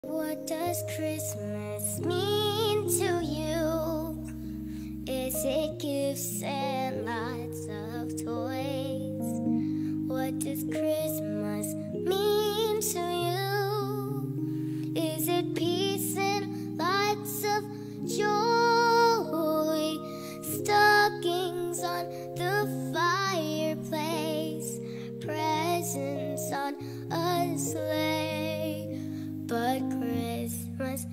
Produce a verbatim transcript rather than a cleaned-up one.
What does Christmas mean to you? Is it gifts and lots of toys? What does Christmas mean to you? Is it peace and lots of joy? Stockings on the fireplace, presents on a sleigh. But Christmas